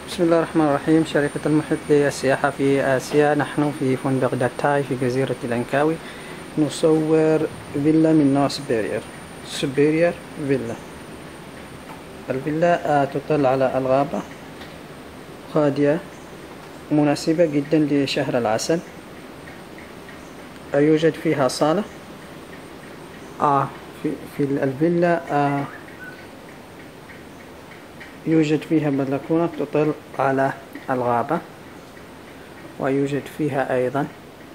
بسم الله الرحمن الرحيم. شركة المحيط للسياحة في آسيا. نحن في فندق داتاي في جزيرة لانكاوي، نصور فيلا من نوع سوبيريور فيلا. الفيلا تطل على الغابة، هادية، مناسبة جدا لشهر العسل. يوجد فيها صالة. في الفيلا يوجد فيها بلكونة تطل على الغابة، ويوجد فيها أيضا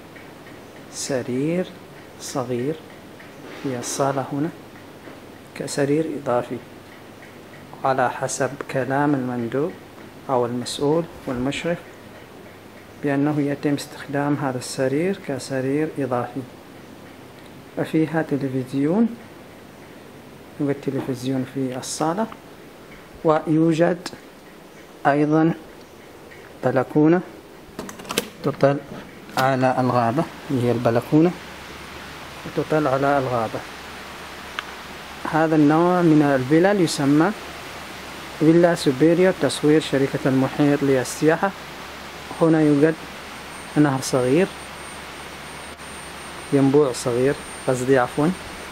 سرير صغير في الصالة هنا كسرير إضافي، على حسب كلام المندوب أو المسؤول والمشرف بأنه يتم استخدام هذا السرير كسرير إضافي. وفيها تلفزيون، يوجد تلفزيون في الصالة، ويوجد أيضا بلكونة تطل على الغابة. هي البلكونة تطل على الغابة. هذا النوع من الفلل يسمى فيلا سوبيريور، تصوير شركة المحيط للسياحة. هنا يوجد نهر صغير، ينبوع صغير قصدي عفوا.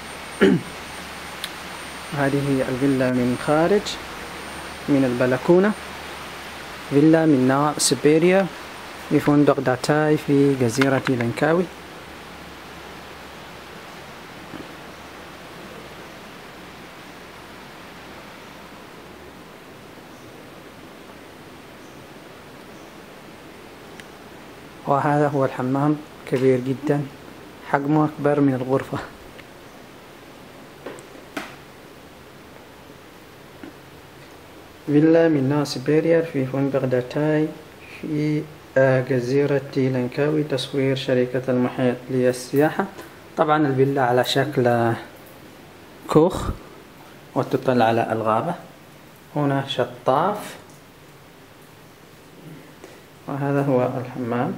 هذه هي الفيلا من خارج، من البلكونة، فيلا من نوع سوبيريور في فندق داتاي في جزيرة لانكاوي. وهذا هو الحمام، كبير جدا، حجمه أكبر من الغرفة. فيلا من نوع سوبيريور في فندق داتاي في جزيرة لانكاوي، تصوير شركة المحيط للسياحة. طبعا الفيلا على شكل كوخ وتطل على الغابة. هنا شطاف، وهذا هو الحمام.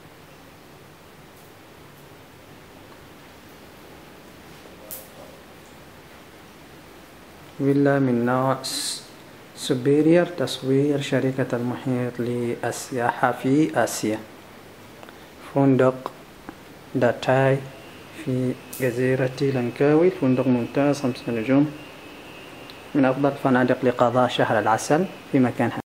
فيلا من نوع سوبيريور، تصوير شركة المحيط للسياحة في آسيا، فندق داتاي في جزيرة لانكاوي. فندق ممتاز، 5 نجوم، من أفضل فنادق لقضاء شهر العسل في مكان